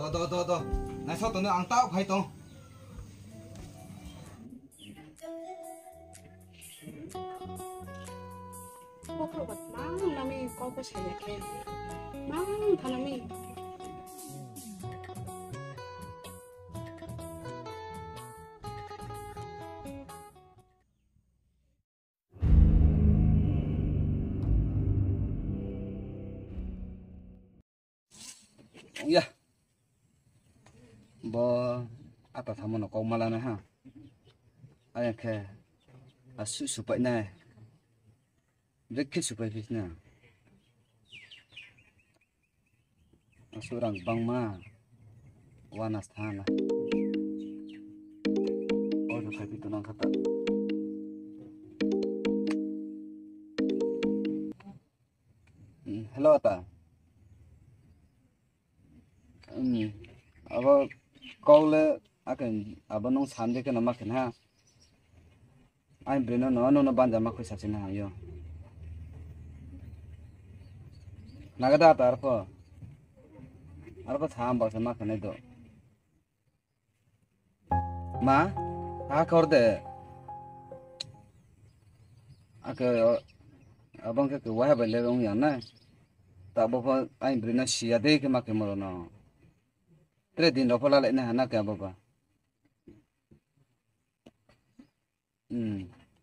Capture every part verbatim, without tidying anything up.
do do do này sao tụi nó ăn tao hay tao kok buat mang nami kok ko saya ke mang thanami ya bo apa thamu nó có malah này ha ai ke asu supaya này Rekit supaya bisnya. Asurang bang ma wanas thana. Oh, tu tapi tu nang kata. Hello ta. Hmm. Aba kau le akan aba nong sande ke nama kena. Ai breno no no no banja mak kuisa cina yo. Nagada apa arpo? Arpo tham bahasa mak kena itu. Ma, ah kau deh. Aku abang ke wah beli orang yang na. Tak apa ai breno sia deh ke mak kemerono. Terus di nopo lalek na anak ya apa? Hmm.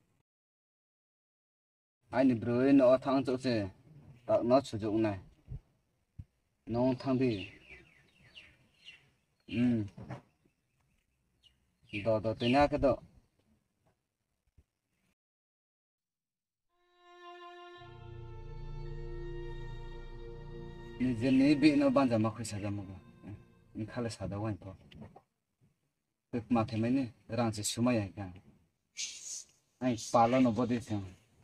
Ai ni bro no thang chỗ se. Tak nó sử dụng này nó thăng đi ừ đó đó tới nhà cái đó ni dân này bị nó ban giờ mà khơi sao mà mình khai là sao đâu anh po được mà thế mấy nè rằng chỉ số mấy cái anh palo nó bớt đi xem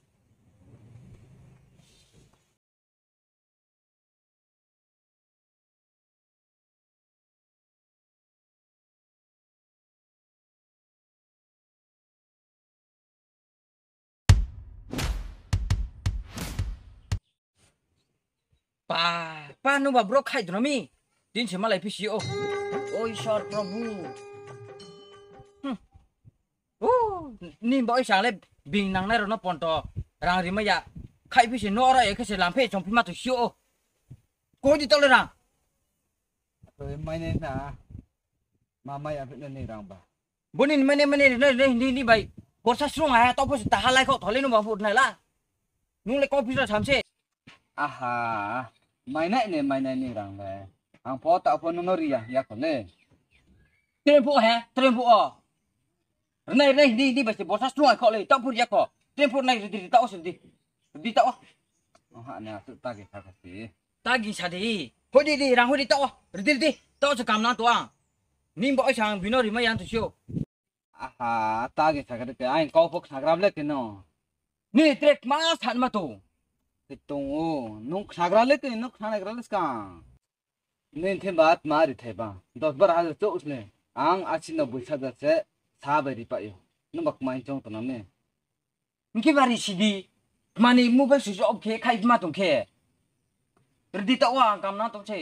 Pa, pa nu ba bro khai drami. Din se malai pisi o. Oi sor Prabhu. Hm. Oh, ni ba oi sang le bing nang nai ro no ponto. Rang ri ma ya. Khai pisi no ra e ke se lam phe chong pi ma tu sio o. Ko di tol rang. rồi mai này na mà mai ở bên này rang ba Bonin mane mane ni ni ni bai. Ko sa srung a to po ta halai kho thole nu ba phut nai la. Nu le ko pi ra tham se. aha mai này này mai này này rang về ang po tạo po nó ria ya ko ne Tempo he, tempo o. Nei nei ni ni ba se bo sa srung a kho le to pu ya kho. Tempo nai di di ta o se di. Di ta o. oh hanya tu tak ke tak sih Ta gi sa di. Ho di di rang ho di ta o. Di di ta o se kam na to ang. Ni ba oi sang bino ri ma yan tu sio. aha tak ke tak ke ai kau pok sagram le ke no Ni trek ma san ma tu. Tung oh, nung sagra le ke nung sagra le ska. Nen the baat mari the ba. Dos bar hal to usne. Ang achi no buisa da se sa bari pa yo. Nu bak main chong to na me. Nki bari si di. Mani mobile switch off ke khai ma tung ke. Rdi ta wa kam na to che.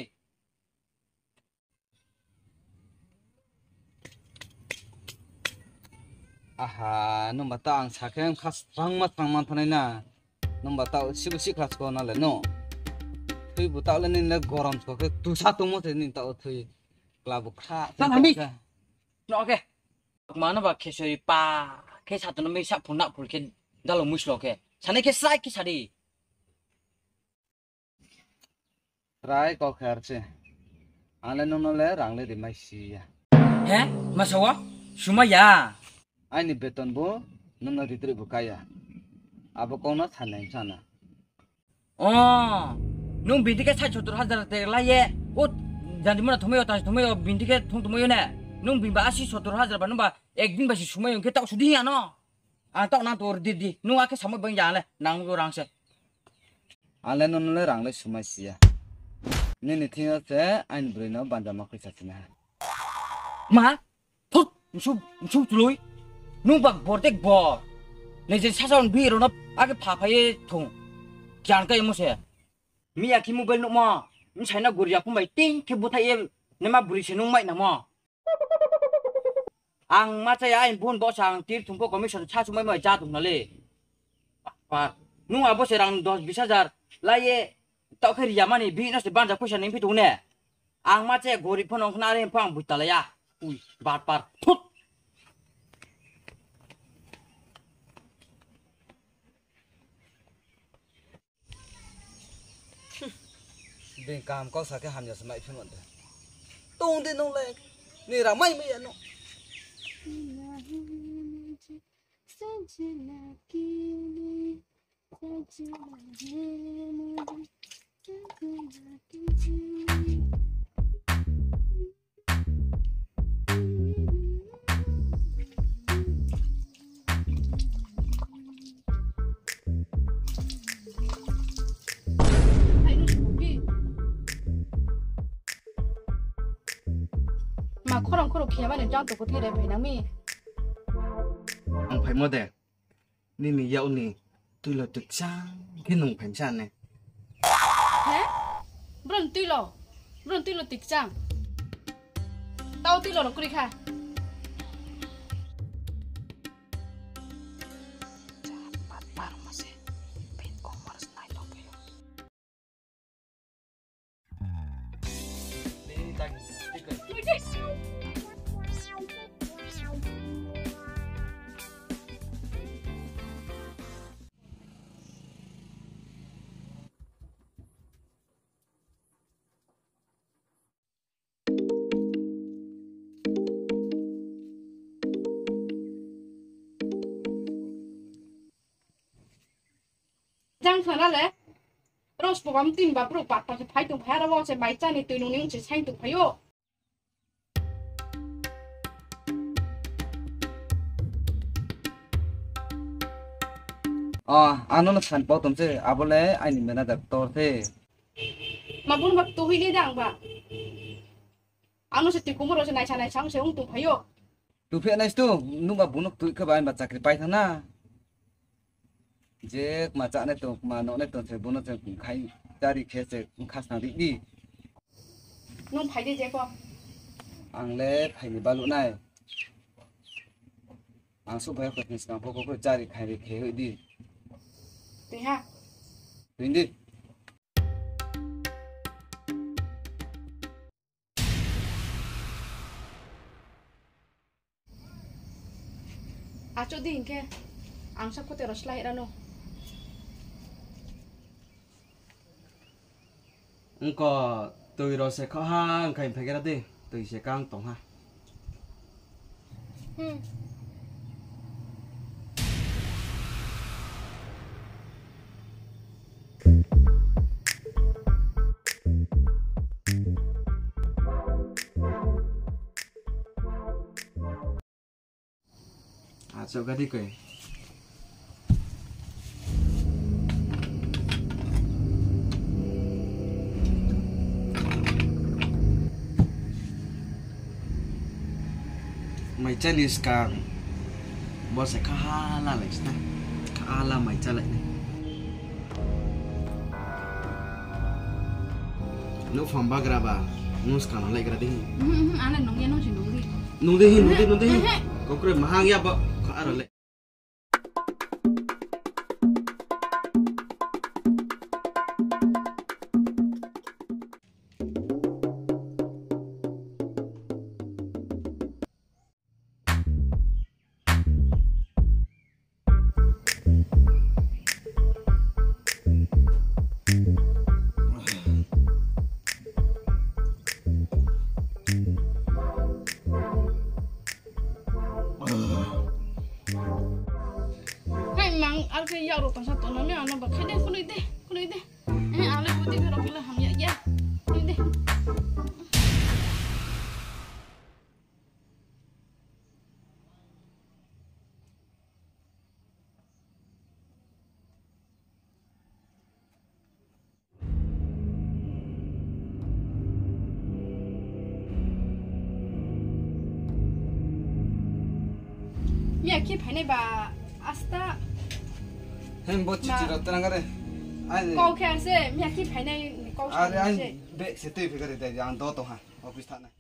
Aha, nung bata ang sakem khas rang mat rang man phanai na. Nung bata si si khas ko na le no. Thui bu ta le nin le goram ko ke tu sa tu mo te nin ta thui. Kla bu kha. San hami. No ke. Ma na ba ke sei pa. Ke sa tu no me sa phun na phul ke dalo mus lo ke. Sane ke sai ki sa di. Try ko khair che. Ale no no le rang le di mai si ya. He? Ma sa wa? Suma ya. Ai ni beton bo nung na ritri bu kaya. Abo ko na thanai sana. Oh. Nung binti ke sai chotur hazar te la ye. O jandi mana thumeo ta thumeo binti ke thung thumeo ne. Nung bin ba asi chotur hazar ba nung ba ek din ba si sumai ke ta sudi ya no. A ta na tor di di. Nung ake samai bang ya le nang go rang se. Ale no no le rang le sumai si ya. Ni ni thia se ain brino banja ma khisa china. Ma. Thut. Su su lui. Nung ba bortek bo. Nei je sasaon bi ro na ake pha phai thung. Jan ka mo se. Mi ya ki mobile no ma. Mi chai na guriya pu mai ting ke bu thai nema buri senung mai namo ang macaya ain bun bos ang tir tumpo commission cha sumai mai ja tum nale pa nu abo serang dos bisa jar laye tau khari yamani bi na se banja pesa ning pitu ne ang macaya gori phonong khna re phang buta la ya ui bat par thut bên cam có sao cái hàm nhà sớm mai phiên muộn đấy tung đến nông lệ nè là may mấy anh nó mà khó lòng khó lòng kia mà nên trong tụ có thể để phải nắng mi ông phải mua đẹp nên mình dạo này tôi là thực sang cái nông phải sang này thế bận tuy lo bận tuy lo tịch trang tao tuy lo nó cứ đi khai Giang thằng đó lẽ, rồi số bấm tin vào bụng bát phải phải tụng phải đó, sẽ máy cha này từ nông những chỉ sang tụng phải vô. à anh nó sản bao tôm chứ à bữa lẽ anh mình đã đặt to thế Mà bốn bậc tu huy đi đàng bà, anh nó sẽ tìm cũng rồi sẽ này cha này sáng sẽ không tụng phải vô. tu phía này tu nung mà bún tụi các bạn mà chặt cái bay thằng na je mà chặt này tu mà nó này tu sẽ bún nó sẽ cũng khai ra đi khai sẽ cũng khai sang đi đi Nông phải đi dễ con. anh lẽ phải đi bao lũ này anh số bảy phần sang phố có ra đi khai đi khai đi Đi ha. đi đi À chỗ đi kia, anh sắp có thể rồi lại ra nô. Không có tôi rồi sẽ có hàng cái phải cái đó đi tôi sẽ căng tổng ha Ừ. à chỗ cái đi cười mày chơi đi ska bos sẽ kalah lại nè kalah mày chơi lại này lu phòng ba graba nus kan lại gradi Ừ, anh là nông dân nông chỉ nông gì. nung deh nung deh nung deh kau kira mahang ya pak kau ada lek Hay mang anh cái dao đồ tao sao tao nói nè, nó bảo cái đây con đi đi, con đi đi. Ê, anh lấy bút đi cái đó cái là hầm nhẹ nhẹ. Đi đi. Mẹ kia phải này bà Asta hem bố chỉ chỉ là tên cái này anh câu khen xe mẹ kia phải này câu à khen xe anh bé sẽ tới phải cái này để anh đó tổ ha office thằng này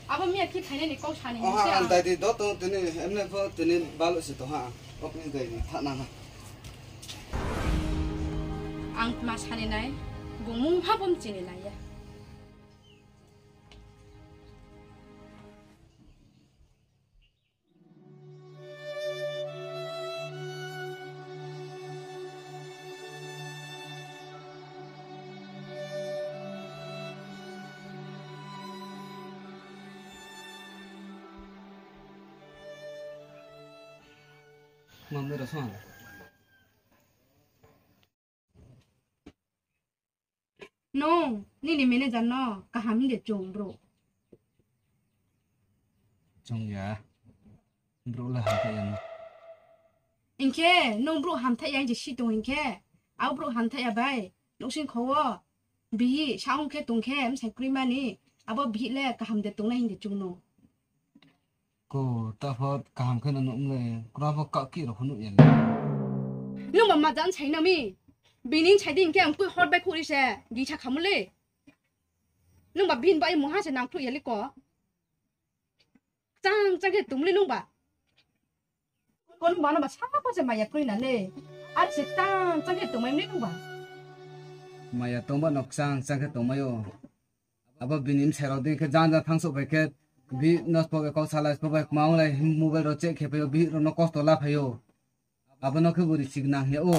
Apa mi aki thai ni kau chani Oh ha an dai di do to tini emne pho tini balu si to ha. Opening dai di thak na ha. Ang mas chani nai. Gumung habom chini nai ya. Mamre ra suan. No, ni ni mene janno kaham de chong bro. Chong ya. Bro la ha ta yan. Inke, no bro ham thai yang ji shi tong inke. Au bro ham thai ya bai. No sin khowo. Bi sha hong ke tong ke am sai kri ma ni. Abo bi le kaham de tong na hin de chung no. Ko ta pho kam khen no um le. Kra pho ka ki ro khunu yan. Nung ma ma jan chai na mi. Bining chai din ke am kui hot bai khu ri se. Gi cha kham le. Nung ba bin bai mo ha se nang thu ya li ko. Chang chang ke tum le nung ba. Con mà nó mà sao có sẽ mày kêu nè nè, anh sẽ tăng tăng cái tụi mày biết không bà? Maya tomba nok sang sang ke tomayo. Aba binim sero de ke jan ja thang so be ke bi nos po ke ko sala po be maung lai mobile ro che ke pe bi ro no cost la phayo. Aba no ke buri signa he o.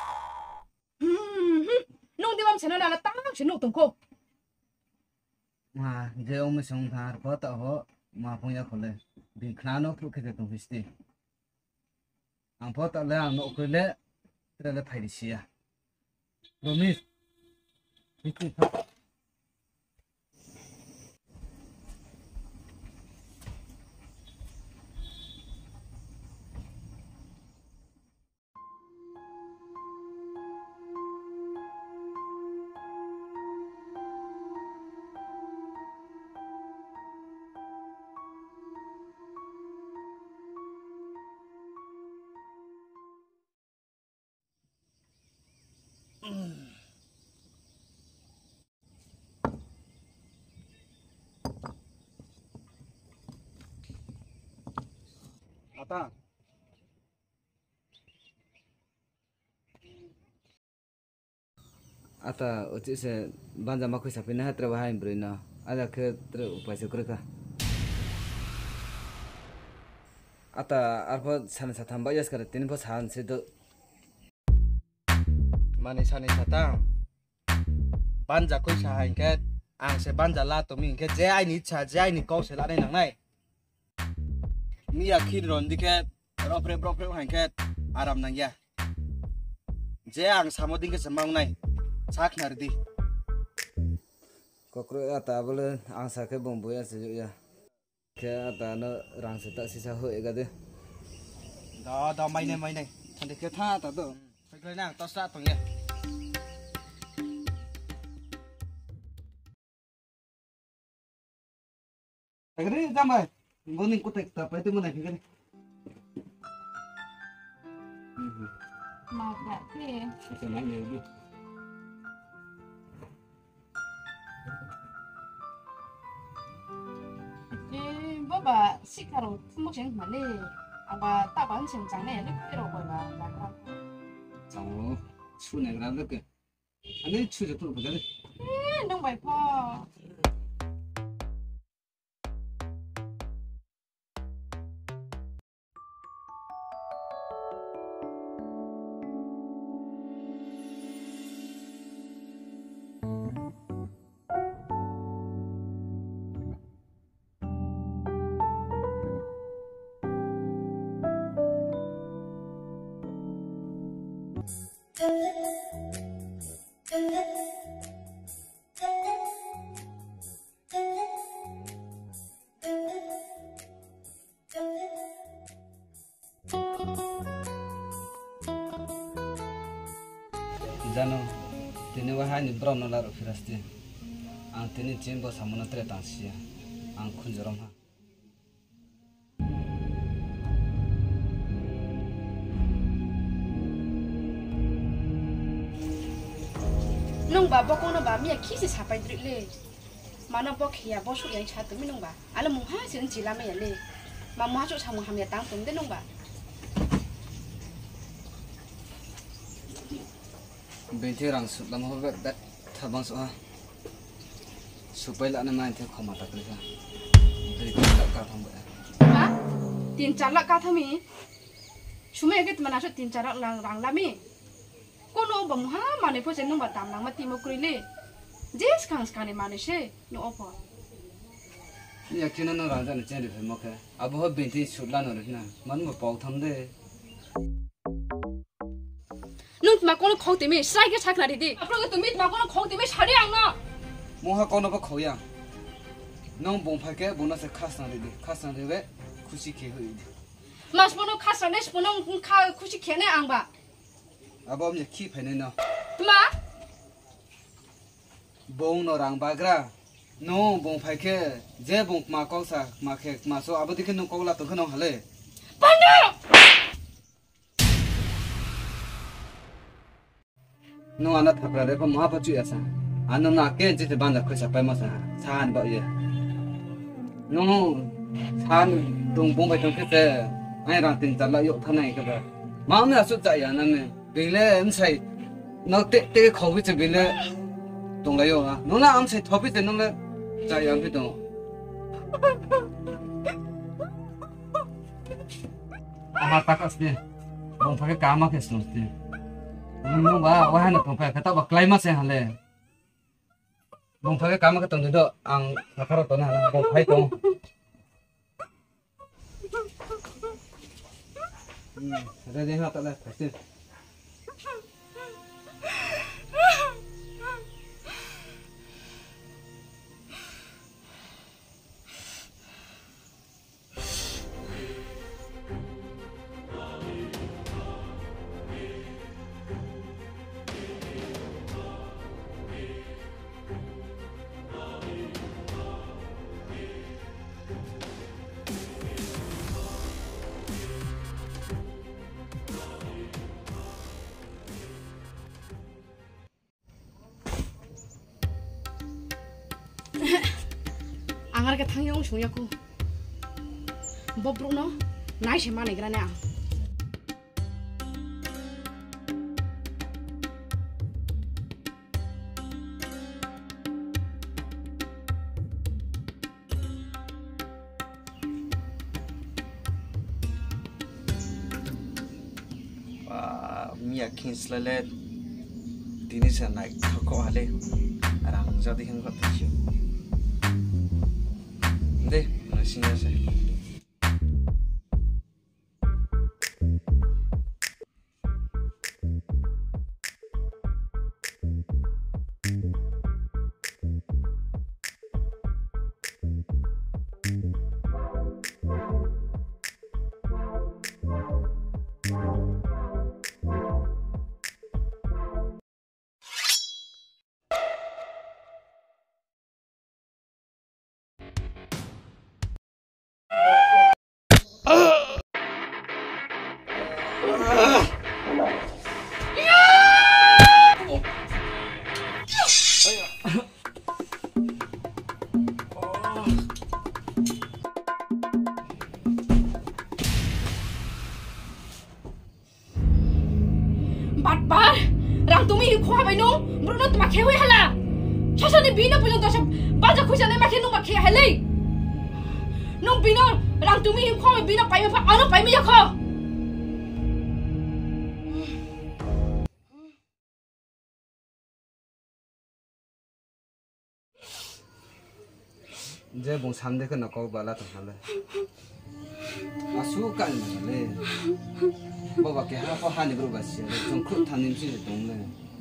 Nung đi bom sẽ nó là tăng sẽ nung tụm cô. Ma je o me song thar po ta ho ma pong ya khole. Bi khna no phu ke te tum histi. Ang po ta le ang no ko le tre le phai di sia. Promise. Itu pak. Ata. Ata uci se banja makui sapina hatra bahai brina. Ada ke tre upai se kureka. Ata arpo sana satam bayas kare tin po san se do. Mani sani satang. Banja kui sahai ke ang se banja la to min ke je ai ni cha je ai ni kau se la nai nang nai. Mi akhir ron diket ropre ropre hangket aram nang ya je ang samoding ke semang nai sak nardi kokro ata bole ang sa ke bombo ya se ya ke ata no rang se ta sisa ho ega de da da mai ne mai ne thande ke tha ta do phai klai nang to sa tong ya agre jamai Goning kutek ta pa itu mana kira. Mà đã thế. Sẽ nói nhiều đi. Ê, bố bà xích cà rốt không chén mà nè. À bà ta bán chén trắng này lúc kia rồi bà bà bà. Cháu chu này làm được kìa. Anh ấy chu cho tôi phải cái. Ê, nông bài po. Jano, tini wahai ni brown nolar ofirasti. Ang tini cimbo samuna tre tansia. Ang kunjorom ha. Nung bà bố cô nó bà mẹ khi sẽ xả bài trịnh lệ. mana bok ya bos yang satu minum ba ala muha sin jilame ya le mama cok sama hamya tang tum de nong ba Binti rang su lam ho bet thabang so supai la na man the khoma ta kle sa dei la ka thang ba ha tin char la ka thami chume ge mana so tin char lang rang lami kono ba muha mane pho chen nong ba tam lang ma ti mo kri le jes kang skane mane she no opo ni akina na rang jan chen de phe mo khe abo ho binti su la no na man mo pau tham de nung ma kono khong timi sai ge chakna di apro ge tumi ma kono khong timi sari ang na moha kono ba khoya nong bong pha ke bona se khas na de khas na de be khushi ke hui mas pono khas na nes pono kha khushi khene ang ba abo me khi phe ne na ma bong no rang ba gra no bong pha ke je bong ma ko sa ma khe ma so abo dikhe no ko la to khano hale panda no ana thapra re ko ma pa chu ya sa anu na ke je ban da khosa pa ma sa san ba ye no san dong bong ba tong ke te ai ra tin ta la yo thanai ka ba ma me su cha ya na me be le am sai no te te ko bi che be le dong la yo a no na am sai tho bi te no le cha ya bi dong ama ta ka ste bong pha ke ka ma ke su ste no ba wa na bong pha ka ta ba klai ma se hale bong pha ke ka ma ka tong do ang na ka ro to na bong phai tong Ada dia nak tak lah, pasti. angar ke thang yong sung yaku bobruk no nai se mane gra na mi akin slale dini sa naik ko hale arang jadi hang ko tisyo de nasinya sa bat bar rang tumi khwa bai no bruno tma khe hoi hala chasa ni bino pulo to baja khuja ne ma khe no ma khe hale no bino rang tumi khwa bai bino pai ma ano pai mi ya kho je bong sam de ka na ko bala to hale asu kan le Bawa ke ha fa hani bro basi jong khu thanim si dong le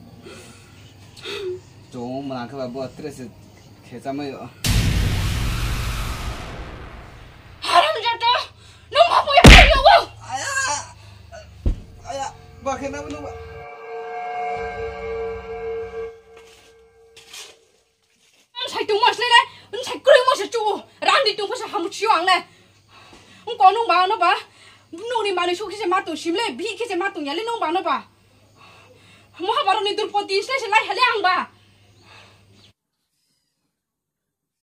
jong ma ka ba bo tres khe cha mai haram jata no ma pu ya yo wo aya aya ba khe na no ba an sai tung ma se le an sai kru ma se chu ran di tung pa sa ham chi wang le un ko no ba no ba no ni mane su kise ma to simle bi kise ma to yale no ba no ba mo ha baro ni dur poti se se lai hale ang ba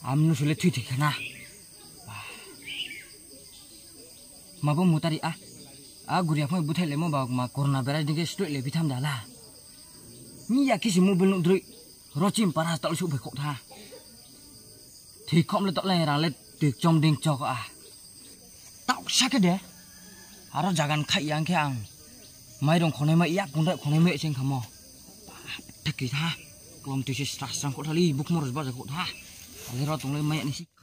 Amnu sulit thui thik na. Mabo mutari a. A guria phoi buthai lemo ba ma corona berai dinge straight le bitham dala. Ni ya kisi mobil nu drui. Rochim paras tak lu be kok tha. Thì không le tok le ra le tik chom ding chok a. Tau sak de. Aro jagan khai yang ke ang. Mai dong khone mai yak pun dai khone me sing khamo. Thak ki tha. Klom tu si stras sang ko thali buk mor ba ko tha. Ale ro tung le mai ni si.